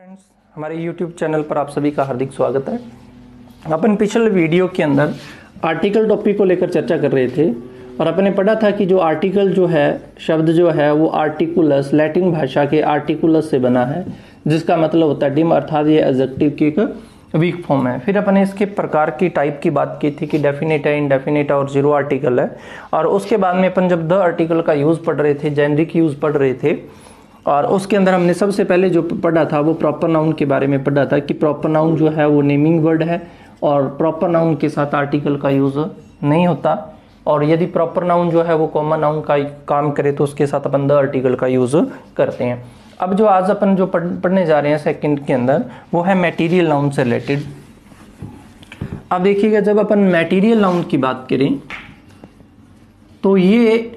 Friends, हमारे YouTube channel पर आप सभी का हार्दिक स्वागत है। अपन पिछले वीडियो के अंदर आर्टिकल टॉपिक को लेकर चर्चा कर रहे थे और अपने पढ़ा था कि जो आर्टिकल जो है, शब्द जो है वो आर्टिकुलस, लैटिन भाषा के आर्टिकुलस से बना है, जिसका मतलब होता है डिम, अर्थात ये एडजेक्टिव की एक वीक फॉर्म है। फिर अपन इसके प्रकार की टाइप की बात की थी कि डेफिनेट है, इंडेफिनेट और जीरो आर्टिकल है। और उसके बाद में अपन जब द आर्टिकल का यूज़ पढ़ रहे थे, जेनरिक यूज़ पढ़ रहे थे, और उसके अंदर हमने सबसे पहले जो पढ़ा था वो प्रॉपर नाउन के बारे में पढ़ा था कि प्रॉपर नाउन जो है वो नेमिंग वर्ड है और प्रॉपर नाउन के साथ आर्टिकल का यूज़ नहीं होता, और यदि प्रॉपर नाउन जो है वो कॉमन नाउन का काम करे तो उसके साथ अपन द आर्टिकल का यूज़ करते हैं। अब जो आज अपन जो पढ़ने जा रहे हैं सेकंड के अंदर, वो है मटेरियल नाउन से रिलेटेड। अब देखिएगा, जब अपन मटेरियल नाउन की बात करें तो ये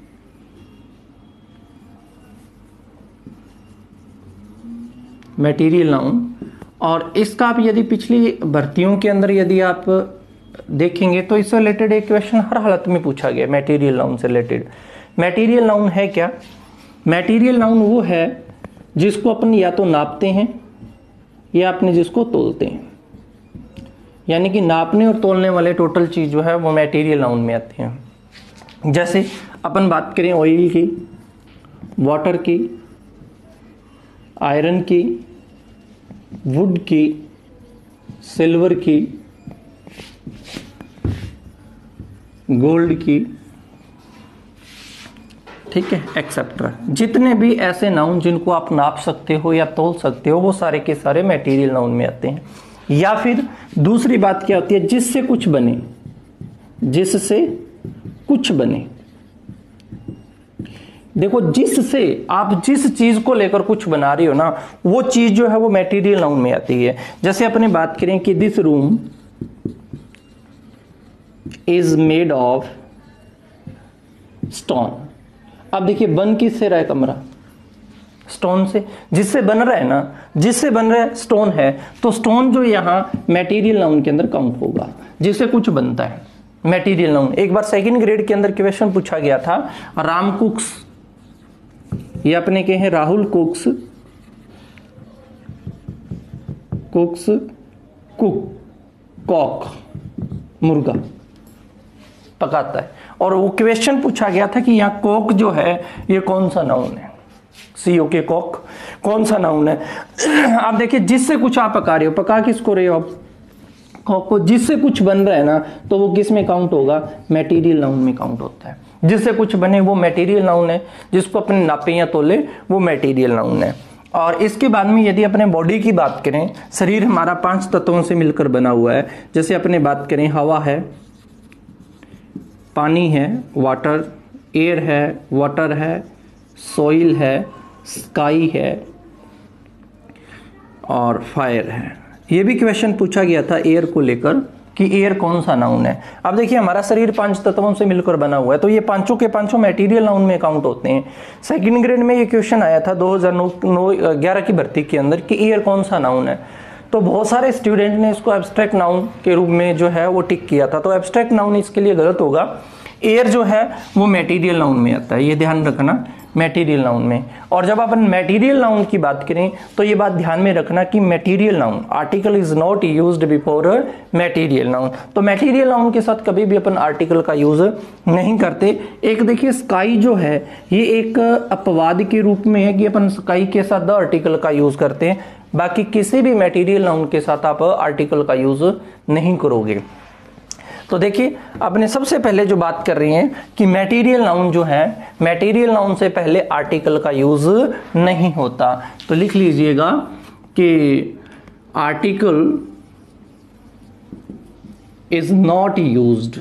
मटेरियल नाउन, और इसका आप यदि पिछली भर्तियों के अंदर यदि आप देखेंगे तो इससे रिलेटेड एक क्वेश्चन हर हालत में पूछा गया मटेरियल नाउन से रिलेटेड। मटेरियल नाउन है क्या? मटेरियल नाउन वो है जिसको अपन या तो नापते हैं या अपने जिसको तोलते हैं, यानी कि नापने और तोलने वाले टोटल चीज जो है वो मटेरियल नाउन में आते हैं। जैसे अपन बात करें ऑयल की, वाटर की, आयरन की, वुड की, सिल्वर की, गोल्ड की, ठीक है, एक्सेट्रा। जितने भी ऐसे नाउन जिनको आप नाप सकते हो या तोल सकते हो वो सारे के सारे मटेरियल नाउन में आते हैं। या फिर दूसरी बात क्या होती है, जिससे कुछ बने, जिससे कुछ बने। देखो, जिससे आप जिस चीज को लेकर कुछ बना रही हो ना, वो चीज जो है वो मटेरियल नाउन में आती है। जैसे अपने बात करें कि this room is made of stone. अब देखिए, बन किससे रहा है कमरा? स्टोन से। जिससे बन रहा है ना, जिससे बन रहा है स्टोन है, तो स्टोन जो यहां मटेरियल नाउन के अंदर काउंट होगा, जिससे कुछ बनता है मटेरियल नाउन। एक बार सेकंड ग्रेड के अंदर क्वेश्चन पूछा गया था, राम कुक्स, ये अपने के हैं Rahul cooks, cooks cook, cock, मुर्गा पकाता है, और वो क्वेश्चन पूछा गया था कि यहाँ कॉक जो है ये कौन सा नाउन है? सीओ के कॉक कौन सा नाउन है? आप देखिए, जिससे कुछ आप पका रहे हो, पका किसको रहे हो आप? कॉक को। जिससे कुछ बन रहा है ना, तो वो किस में काउंट होगा? मटेरियल नाउन में काउंट होता है। जिससे कुछ बने वो मटेरियल नाउन है, जिसको अपने नापे या तोले वो मटेरियल नाउन है। और इसके बाद में यदि अपने बॉडी की बात करें, शरीर हमारा 5 तत्वों से मिलकर बना हुआ है। जैसे अपने बात करें, हवा है, पानी है, वाटर, एयर है, वाटर है, सॉइल है, स्काई है और फायर है। ये भी क्वेश्चन पूछा गया था एयर को लेकर कि एयर कौन सा नाउन है। अब देखिए, हमारा शरीर 5 तत्वों से मिलकर बना हुआ है, तो ये पांचों के पांचों मटेरियल नाउन में काउंट होते हैं। सेकंड ग्रेड में ये क्वेश्चन आया था 2009-11 की भर्ती के अंदर कि एयर कौन सा नाउन है, तो बहुत सारे स्टूडेंट ने इसको एब्स्ट्रैक्ट नाउन के रूप में जो है वो टिक किया था। तो एब्स्ट्रैक्ट नाउन इसके लिए गलत होगा। एयर जो है वो मटेरियल नाउन में आता है, ये ध्यान रखना, मटेरियल नाउन में। और जब अपन मटेरियल नाउन की बात करें तो ये बात ध्यान में रखना कि material noun, article is not used before material noun. तो मटेरियल नाउन के साथ कभी भी अपन आर्टिकल का यूज नहीं करते। एक देखिए, स्काई जो है ये एक अपवाद के रूप में है कि अपन स्काई के साथ द आर्टिकल का यूज करते हैं, बाकी किसी भी मटेरियल नाउन के साथ आप आर्टिकल का यूज नहीं करोगे। तो देखिए, आपने सबसे पहले जो बात कर रही हैं कि मटेरियल नाउन जो है, मटेरियल नाउन से पहले आर्टिकल का यूज नहीं होता। तो लिख लीजिएगा कि article is not used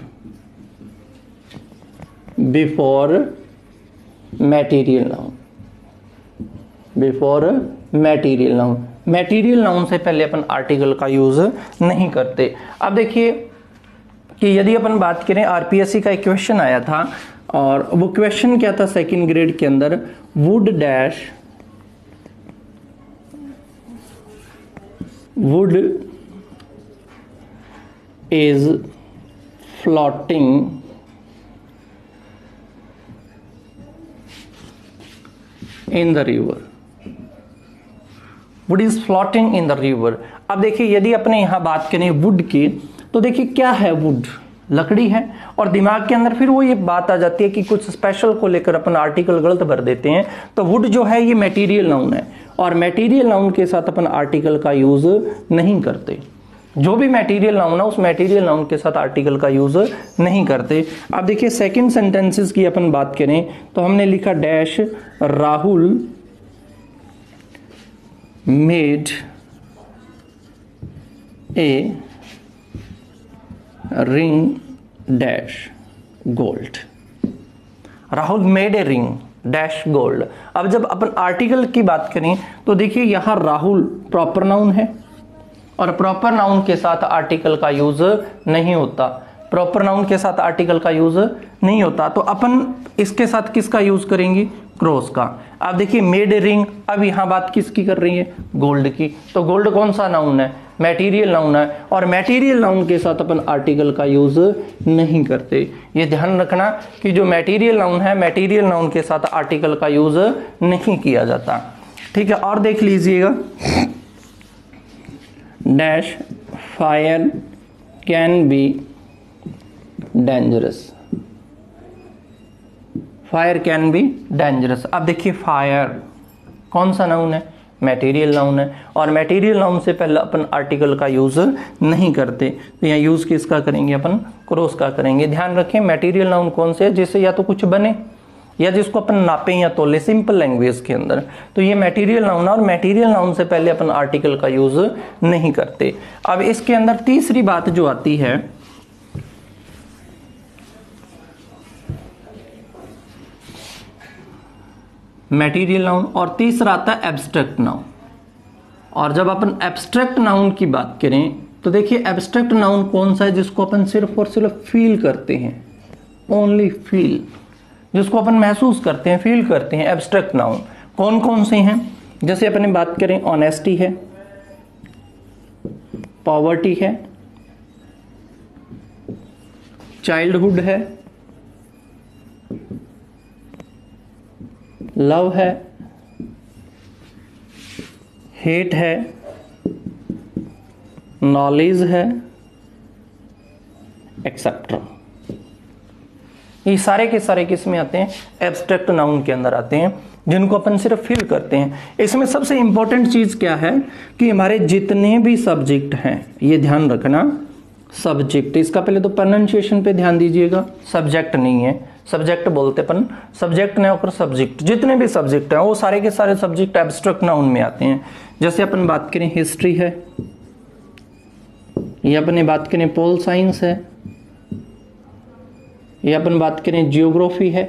before material noun, before material noun. Material noun से पहले अपन आर्टिकल का यूज नहीं करते। अब देखिए कि यदि अपन बात करें, आरपीएससी का एक क्वेश्चन आया था, और वो क्वेश्चन क्या था सेकंड ग्रेड के अंदर, wood dash, wood is floating in the river. Wood is floating in the river. अब देखिए यदि अपने यहाँ बात करें वुड की, तो देखिए क्या है वुड, लकड़ी है, और दिमाग के अंदर फिर वो ये बात आ जाती है कि कुछ स्पेशल को लेकर अपन आर्टिकल गलत भर देते हैं। तो वुड जो है ये मटेरियल नाउन है, और मटेरियल नाउन के साथ अपन आर्टिकल का यूज नहीं करते। जो भी मटेरियल नाउन है उस मटेरियल नाउन के साथ आर्टिकल का यूज नहीं करते। अब देखिए सेकंड सेंटेंसेस की अपन बात करें तो हमने लिखा dash Rahul made a ring dash gold. Rahul made a ring dash gold. अब जब अपन आर्टिकल की बात करें तो देखिए यहां राहुल प्रॉपर नाउन है, और प्रॉपर नाउन के साथ आर्टिकल का यूज नहीं होता। प्रॉपर नाउन के साथ आर्टिकल का यूज नहीं होता, तो अपन इसके साथ किसका यूज करेंगे, क्रॉस का। अब देखिए मेड ए रिंग, अब यहां बात किसकी कर रही है, गोल्ड की। तो गोल्ड कौन सा नाउन है, मटेरियल नाउन है, और मटेरियल नाउन के साथ अपन आर्टिकल का यूज नहीं करते। ये ध्यान रखना कि जो मटेरियल नाउन है, मटेरियल नाउन के साथ आर्टिकल का यूज नहीं किया जाता। ठीक है, और देख लीजिएगा dash fire can be dangerous. Fire can be dangerous. अब देखिए फायर कौन सा नाउन है, मटेरियल नाउन है, और मटेरियल नाउन से पहले अपन आर्टिकल का यूज नहीं करते। तो यहाँ यूज किसका करेंगे, अपन क्रॉस का करेंगे। ध्यान रखें मटेरियल नाउन कौन से है, जिससे या तो कुछ बने या जिसको अपन नापें या तोले सिंपल लैंग्वेज के अंदर। तो ये मटेरियल नाउन है, और मटेरियल नाउन से पहले अपन आर्टिकल का यूज नहीं करते। अब इसके अंदर तीसरी बात जो आती है, मटेरियल नाउन, और तीसरा आता है एब्स्ट्रैक्ट नाउन। और जब अपन एब्स्ट्रैक्ट नाउन की बात करें तो देखिए एब्स्ट्रैक्ट नाउन कौन सा है, जिसको अपन सिर्फ और सिर्फ फील करते हैं, ओनली फील, जिसको अपन महसूस करते हैं, फील करते हैं। एब्स्ट्रैक्ट नाउन कौन कौन से हैं, जैसे अपन बात करें ऑनेस्टी है, पॉवर्टी है, चाइल्डहुड है, लव है, हेट है, नॉलेज है, एक्सेट्रा। ये सारे के सारे किस में आते हैं, एब्स्ट्रैक्ट नाउन के अंदर आते हैं, जिनको अपन सिर्फ फील करते हैं। इसमें सबसे इंपॉर्टेंट चीज क्या है कि हमारे जितने भी सब्जेक्ट हैं, ये ध्यान रखना, सब्जेक्ट, इसका पहले तो प्रोनाउंसिएशन पे ध्यान दीजिएगा, सब्जेक्ट नहीं है, सब्जेक्ट बोलते अपन, सब्जेक्ट नहीं होकर सब्जेक्ट। जितने भी सब्जेक्ट हैं वो सारे के सारे सब्जेक्ट एब्स्ट्रैक्ट नाउन में आते हैं। जैसे अपन बात करें हिस्ट्री है, ये अपने बात करें पोल साइंस है, ये अपन बात करें जियोग्राफी है,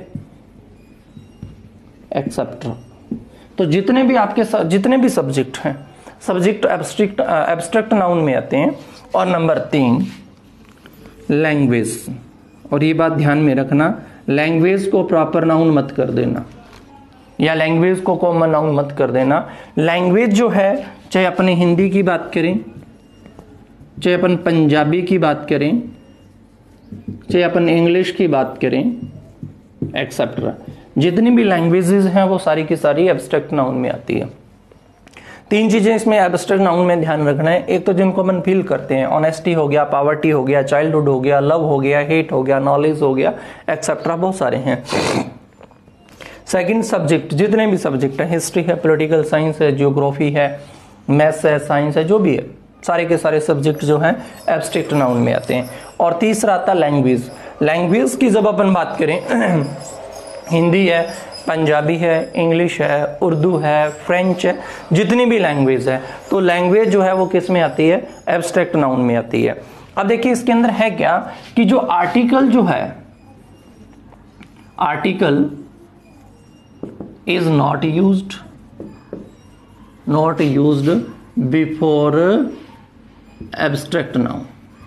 एक्सेट्रा। तो जितने भी आपके जितने भी सब्जेक्ट हैं, सब्जेक्ट एब्स्ट्रैक्ट नाउन में आते हैं। और नंबर 3 लैंग्वेज, और ये बात ध्यान में रखना, लैंग्वेज को प्रॉपर नाउन मत कर देना, या लैंग्वेज को कॉमन नाउन मत कर देना। लैंग्वेज जो है, चाहे अपने हिंदी की बात करें, चाहे अपन पंजाबी की बात करें, चाहे अपन इंग्लिश की बात करें, एक्सेट्रा, जितनी भी लैंग्वेजेस हैं वो सारी की सारी एब्स्ट्रैक्ट नाउन में आती है। 3 चीजें इसमें एब्स्ट्रैक्ट नाउन में ध्यान रखना है। एक तो जिनको अपन फील करते हैं, ऑनेस्टी हो गया, पॉवर्टी हो गया, चाइल्डहुड हो गया, लव हो गया, हेट हो गया, नॉलेज हो गया, एक्सेट्रा, बहुत सारे हैं। सेकंड सब्जेक्ट, जितने भी सब्जेक्ट है, हिस्ट्री है, पॉलिटिकल साइंस है, जियोग्राफी है, मैथ्स है, साइंस है, जो भी है, सारे के सारे सब्जेक्ट जो हैं एब्स्ट्रैक्ट नाउन में आते हैं। और तीसरा आता लैंग्वेज। लैंग्वेज की जब अपन बात करें, हिंदी है, पंजाबी है, इंग्लिश है, उर्दू है, फ्रेंच है, जितनी भी लैंग्वेज है, तो लैंग्वेज जो है वो किस में आती है, एब्स्ट्रैक्ट नाउन में आती है। अब देखिए इसके अंदर है क्या कि जो आर्टिकल जो है, article is not used before abstract noun,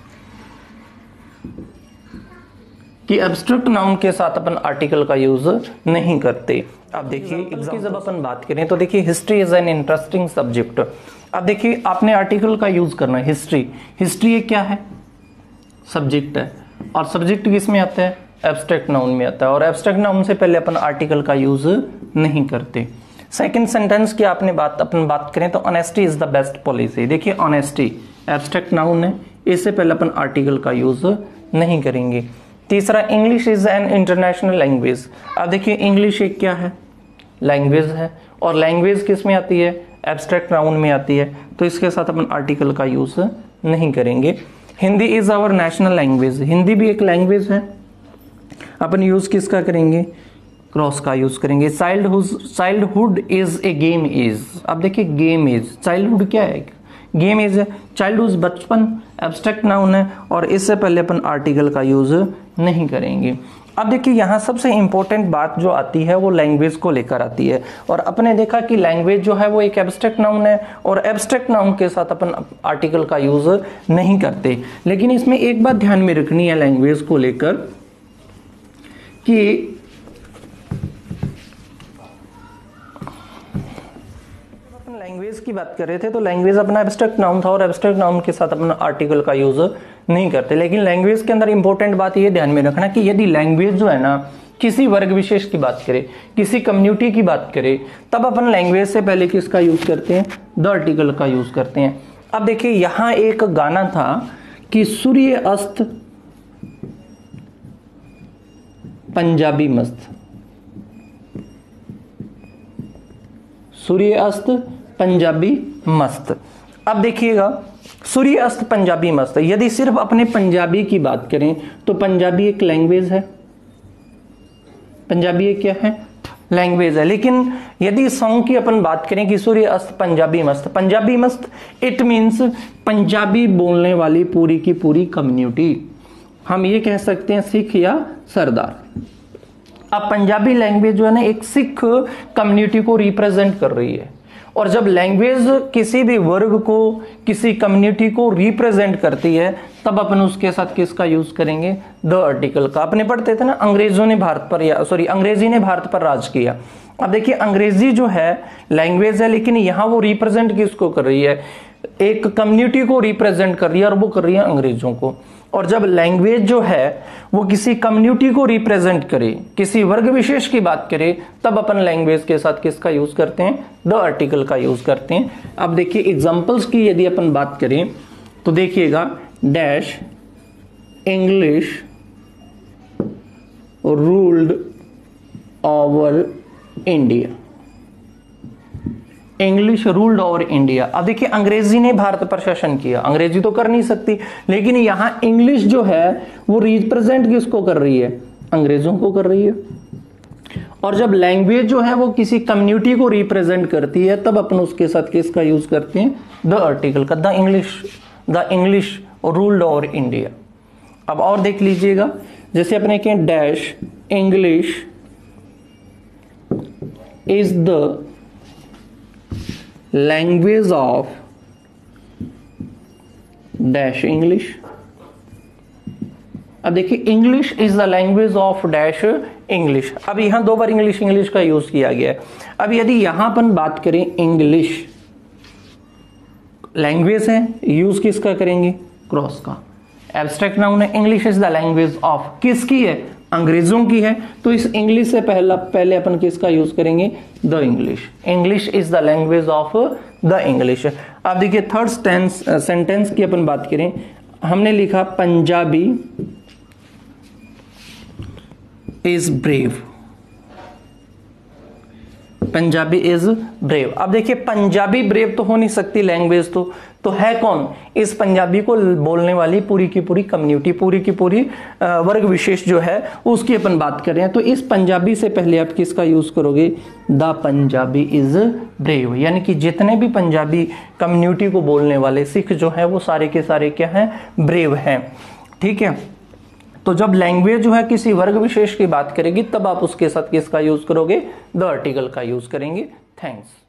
कि एब्स्ट्रैक्ट नाउन के साथ अपन आर्टिकल का यूज नहीं करते। अब देखिए एग्जाम्पल की जब अपन बात करें तो देखिए history is an interesting subject. अब देखिए आपने आर्टिकल का यूज करना है, हिस्ट्री, हिस्ट्री ये क्या है, सब्जेक्ट है, और सब्जेक्ट किस में आता है, एब्स्ट्रैक्ट नाउन में आता है, और एब्स्ट्रैक्ट नाउन से पहले अपन आर्टिकल का यूज नहीं करते। सेकंड सेंटेंस की अपन बात करें तो honesty is the best policy. देखिए ऑनेस्टी एब्स्ट्रैक्ट नाउन है, इससे पहले अपन आर्टिकल का यूज नहीं करेंगे। तीसरा, English is an international language. अब देखिए इंग्लिश एक क्या है, लैंग्वेज है, और लैंग्वेज किस में आती है, एब्स्ट्रैक्ट नाउन में आती है, तो इसके साथ अपन आर्टिकल का यूज नहीं करेंगे। Hindi is our national language, Hindi भी एक लैंग्वेज है, अपन यूज किसका करेंगे, क्रॉस का यूज करेंगे। Childhood is a game is. अब देखिए गेम इज, चाइल्डहुड क्या है, गेम इज है, चाइल्डहुड बचपन एब्स्ट्रैक्ट नाउन है, और इससे पहले अपन आर्टिकल का यूज नहीं करेंगे। अब देखिए यहाँ सबसे इंपॉर्टेंट बात जो आती है वो लैंग्वेज को लेकर आती है, और अपने देखा कि लैंग्वेज जो है वो एक एब्स्ट्रैक्ट नाउन है, और एब्स्ट्रैक्ट नाउन के साथ अपन आर्टिकल का यूज नहीं करते। लेकिन इसमें एक बात ध्यान में रखनी है लैंग्वेज को लेकर कि लैंग्वेज की बात कर रहे थे तो लैंग्वेज अपना एब्स्ट्रैक्ट नाउन था, और एब्स्ट्रैक्ट नाउन के साथ अपना आर्टिकल का यूज नहीं करते। लेकिन लैंग्वेज के अंदर इंपॉर्टेंट बात ये ध्यान में रखना कि यदि लैंग्वेज जो है ना किसी वर्ग विशेष की बात करें, किसी कम्युनिटी की बात करें, तब अपन लैंग्वेज से पहले किसका यूज करते हैं, द आर्टिकल का यूज करते हैं। अब देखिए यहां एक गाना था कि सूर्य अस्त पंजाबी मस्त, सूर्य अस्त पंजाबी मस्त। अब देखिएगा सूर्य अस्त पंजाबी मस्त, यदि सिर्फ अपने पंजाबी की बात करें तो पंजाबी एक लैंग्वेज है, पंजाबी एक क्या है, लैंग्वेज है। लेकिन यदि सॉन्ग की अपन बात करें कि सूर्य अस्त पंजाबी मस्त, पंजाबी मस्त इट मीन्स पंजाबी बोलने वाली पूरी की पूरी कम्युनिटी, हम ये कह सकते हैं सिख या सरदार। अब पंजाबी लैंग्वेज जो है ना एक सिख कम्युनिटी को रिप्रेजेंट कर रही है, और जब लैंग्वेज किसी भी वर्ग को, किसी कम्युनिटी को रिप्रेजेंट करती है, तब अपन उसके साथ किसका यूज करेंगे, द आर्टिकल का। अपने पढ़ते थे ना अंग्रेजों ने भारत पर, या सॉरी अंग्रेजी ने भारत पर राज किया। अब देखिए अंग्रेजी जो है लैंग्वेज है, लेकिन यहां वो रिप्रेजेंट किसको कर रही है, एक कम्युनिटी को रिप्रेजेंट कर रही है, और वो कर रही है अंग्रेजों को। और जब लैंग्वेज जो है वो किसी कम्युनिटी को रिप्रेजेंट करे, किसी वर्ग विशेष की बात करे, तब अपन लैंग्वेज के साथ किसका यूज करते हैं, द आर्टिकल का यूज करते हैं। अब देखिए एग्जांपल्स की यदि अपन बात करें तो देखिएगा, dash English ruled over India, English ruled over India. अब देखिए अंग्रेजी ने भारत पर शासन किया, अंग्रेजी तो कर नहीं सकती, लेकिन यहां इंग्लिश जो है वो रिप्रेजेंट किसको कर रही है, अंग्रेजों को कर रही है। और जब लैंग्वेज जो है वो किसी कम्युनिटी को रिप्रेजेंट करती है, तब अपन उसके साथ किसका यूज करते हैं, द आर्टिकल का, the English ruled over India. अब और देख लीजिएगा, जैसे अपने कहें dash English is the language of dash English. अब देखिए English is the language of dash English. अब यहां दो बार इंग्लिश का यूज किया गया है। अब यदि यहां अपन बात करें इंग्लिश लैंग्वेज है, यूज किसका करेंगे, क्रॉस का, एब्स्ट्रैक्ट नाउन है, English is the language of, किसकी है, अंग्रेजों की है, तो इस इंग्लिश से पहले अपन किसका यूज करेंगे, the English. English is the language of the English. अब देखिए थर्ड सेंटेंस की अपन बात करें, हमने लिखा Punjabi is brave, Punjabi is brave. अब देखिए पंजाबी ब्रेव तो हो नहीं सकती लैंग्वेज, तो है कौन, इस पंजाबी को बोलने वाली पूरी की पूरी कम्युनिटी, पूरी की पूरी वर्ग विशेष जो है उसकी अपन बात कर रहे हैं। तो इस पंजाबी से पहले आप किसका यूज करोगे, द पंजाबी इज ब्रेव, यानी कि जितने भी पंजाबी कम्युनिटी को बोलने वाले सिख जो है वो सारे के सारे क्या हैं, ब्रेव हैं। ठीक है, तो जब लैंग्वेज जो है किसी वर्ग विशेष की बात करेगी, तब आप उसके साथ किसका यूज करोगे, द आर्टिकल का यूज करेंगे। थैंक्स।